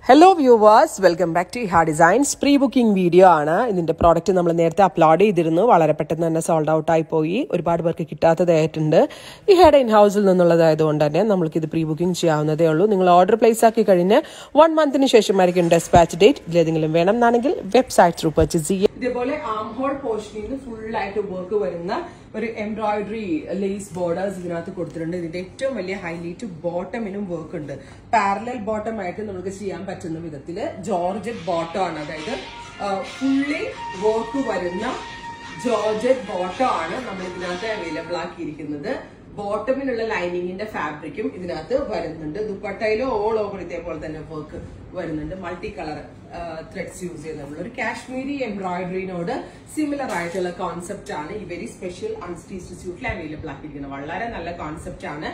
Hello viewers, welcome back to Iha Designs. Pre-booking video ആണ് ഇതിന്റെ product നമ്മൾ നേരത്തെ അപ്ലോഡ് ചെയ്തിരുന്നു. വളരെ പെട്ടെന്ന് തന്നെ സോൾഡ് ഔട്ട് ആയി പോയി. ഒരുപാട് പേർക്ക് കിട്ടാത്തതായിട്ടുണ്ട്. ഇഹയുടെ ഇൻ ഹൗസിൽ നിന്നുള്ളതായതുകൊണ്ട് തന്നെ നമുക്ക് ഇത് പ്രീ ബുക്കിംഗ് ചെയ്യാവുന്നതേ ഉള്ളൂ. നിങ്ങൾ ഓർഡർ പ്ലേസ് ആക്കി കഴിഞ്ഞ് 1 മന്തിന് ശേഷമായിരിക്കും ഡെസ്പാച്ച് ഡേറ്റ്. ഇതിലേതെങ്കിലും വേണമെന്നാണെങ്കിൽ വെബ്സൈറ്റ് ത്രൂ പർച്ചേസ് ചെയ്യാം. ഇതേപോലെ ആം ഹോൾ പോർഷനിൽ നിന്ന് ഫുൾ ആയിട്ട് വർക്ക് വരുന്ന ഒരു എംബ്രോയിഡറി ലേസ് ബോർഡേഴ്സ് ഇതിനകത്ത് കൊടുത്തിട്ടുണ്ട്. ഇതിന്റെ ഏറ്റവും വലിയ ഹൈലൈറ്റ് ബോട്ടമിനും വർക്ക് ഉണ്ട്. പാരലൽ ബോട്ടം ആയിട്ട് നമുക്ക് ചെയ്യാൻ പറ്റുന്ന വിധത്തില് ജോർജറ്റ് ബോട്ടം ആണ്. അതായത് ഫുള്ളി വർക്ക് വരുന്ന ജോർജറ്റ് ബോട്ടം ആണ് നമ്മൾ ഇതിനകത്ത് അവൈലബിൾ ആക്കിയിരിക്കുന്നത്. ബോട്ടമിനുള്ള ലൈനിങ്ങിന്റെ ഫാബ്രിക്കും ഇതിനകത്ത് വരുന്നുണ്ട്. ദുപ്പട്ടയിലും ഓൾ ഓവർ ഇതേപോലെ തന്നെ വർക്ക് വരുന്നുണ്ട്. മൾട്ടി കളർ ത്രെഡ്സ് യൂസ് ചെയ്ത് നമ്മളൊരു കാശ്മീരി എംബ്രോയിഡറിനോട് സിമിലർ ആയിട്ടുള്ള കോൺസെപ്റ്റ് ആണ് ഈ വെരി സ്പെഷ്യൽ അൺസ്റ്റിച്ച്ഡ് സ്യൂട്ടിൽ അവൈലബിൾ ആക്കിയിരിക്കുന്നത്. വളരെ നല്ല കോൺസെപ്റ്റ് ആണ്.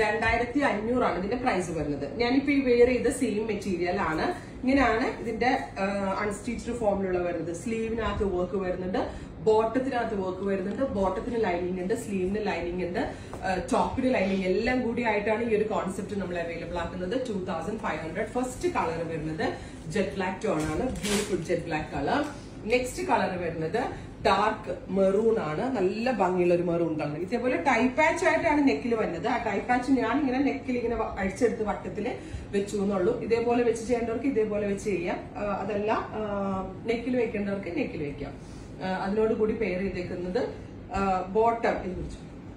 2500 ആണ് ഇതിന്റെ പ്രൈസ് വരുന്നത്. ഞാനിപ്പോ ഈ വെയർ ചെയ്ത സെയിം മെറ്റീരിയൽ ആണ്. ഇങ്ങനെയാണ് ഇതിന്റെ അൺസ്റ്റിച്ച്ഡ് ഫോമിലുള്ള വരുന്നത്. സ്ലീവിനകത്ത് വർക്ക് വരുന്നുണ്ട്, ബോട്ടത്തിനകത്ത് വർക്ക് വരുന്നുണ്ട്, ബോട്ടത്തിന് ലൈനിങ് ഉണ്ട്, സ്ലീവിന് ലൈനിങ് ഉണ്ട്, ടോപ്പിന് ലൈനിങ് എല്ലാം കൂടി ആയിട്ടാണ് ഈ ഒരു കോൺസെപ്റ്റ് നമ്മൾ അവൈലബിൾ ആക്കുന്നത്. 2500. ഫസ്റ്റ് കളർ വരുന്നത് ജെറ്റ് ബ്ലാക്ക് ടോൺ ആണ്. Beautiful jet black colour. Next colour വരുന്നത് ഡാർക്ക് മെറൂൺ ആണ്. നല്ല ഭംഗിയുള്ള ഒരു മെറൂൺ കളർ. ഇതേപോലെ ടൈ പാച്ച് ആയിട്ടാണ് നെക്കിൽ വരുന്നത്. ആ ടൈ പാച്ച് ഞാൻ ഇങ്ങനെ നെക്കിൽ ഇങ്ങനെ അഴിച്ചെടുത്ത് വട്ടത്തിൽ വെച്ചു എന്നുള്ളൂ. ഇതേപോലെ വെച്ച് ചെയ്യേണ്ടവർക്ക് ഇതേപോലെ വെച്ച് ചെയ്യാം. അതല്ല നെക്കിൽ വെക്കേണ്ടവർക്ക് നെക്കിൽ വെക്കാം. അതിനോട് കൂടി പെയർ ചെയ്തേക്കുന്നത് ബോട്ടം ഇത് കുറിച്ച്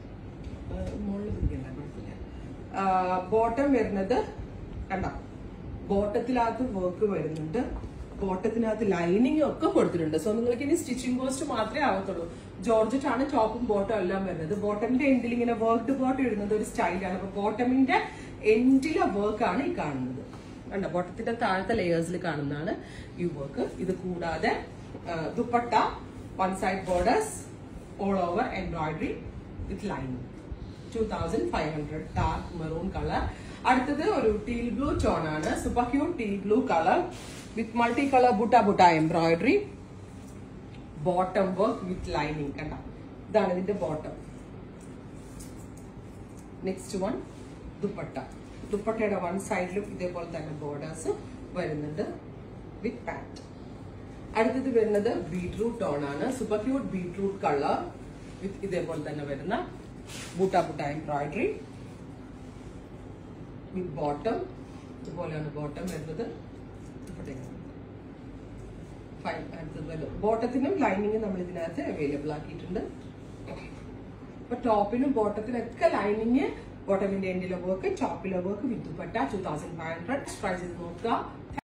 മുകളിൽ പിടിക്കണ്ട കുഴപ്പമില്ല. ബോട്ടം വരുന്നത് കണ്ട ബോട്ടത്തിനകത്ത് വർക്ക് വരുന്നുണ്ട്. ബോട്ടത്തിനകത്ത് ലൈനിങ് ഒക്കെ കൊടുത്തിട്ടുണ്ട്. സോ നിങ്ങൾക്ക് ഇനി സ്റ്റിച്ചിങ് കോസ്റ്റ് മാത്രമേ ആവത്തുള്ളൂ. ജോർജറ്റ് ആണ് ടോപ്പും ബോട്ടം എല്ലാം വരുന്നത്. ബോട്ടമിന്റെ എൻഡിൽ ഇങ്ങനെ വർക്ക്ഡ് ബോട്ടം ഇടുന്നത് ഒരു സ്റ്റൈലാണ്. അപ്പൊ ബോട്ടമിന്റെ എൻഡിലെ വർക്കാണ് ഈ കാണുന്നത്. കണ്ട ബോട്ടത്തിന്റെ താഴത്തെ ലെയേഴ്സിൽ കാണുന്നതാണ് ഈ വർക്ക്. ഇത് കൂടാതെ dupatta, one side borders, all over embroidery with lining. 2500. dark maroon color. അടുത്തത് ഒരു ടീൽ ബ്ലൂ ടോൺ ആണ്. Super cute teal blue colour with multi colour butta embroidery. Bottom work with lining. കണ്ട ഇതാണ് ഇതിന്റെ ബോട്ടം. Next one dupatta. ദുപ്പട്ടയുടെ one സൈഡിലും ഇതേപോലെ തന്നെ ബോർഡേഴ്സ് വരുന്നുണ്ട് വിത്ത് പാന്റ്. അടുത്തത് വരുന്നത് ബീട്രൂട്ട് ടോൺ ആണ്. Super cute beetroot colour with ഇതേപോലെ തന്നെ വരുന്ന ബുട്ട എംബ്രോയിഡറി വിത്ത് ബോട്ടം. ഇതുപോലെയാണ് ബോട്ടം വരുന്നത്. ബോട്ടത്തിനും ലൈനിങ്ങും നമ്മൾ ഇതിനകത്ത് അവൈലബിൾ ആക്കിയിട്ടുണ്ട്. അപ്പൊ ടോപ്പിനും ബോട്ടത്തിനൊക്കെ ലൈനിങ്, ബോട്ടമിന്റെ എൻഡിലെ വർക്ക്, ടോപ്പിലെ വർക്ക് വിത്ത് ദുപ്പട്ട. 2500. പ്രൈസ് ചെയ്ത് നോക്കുക.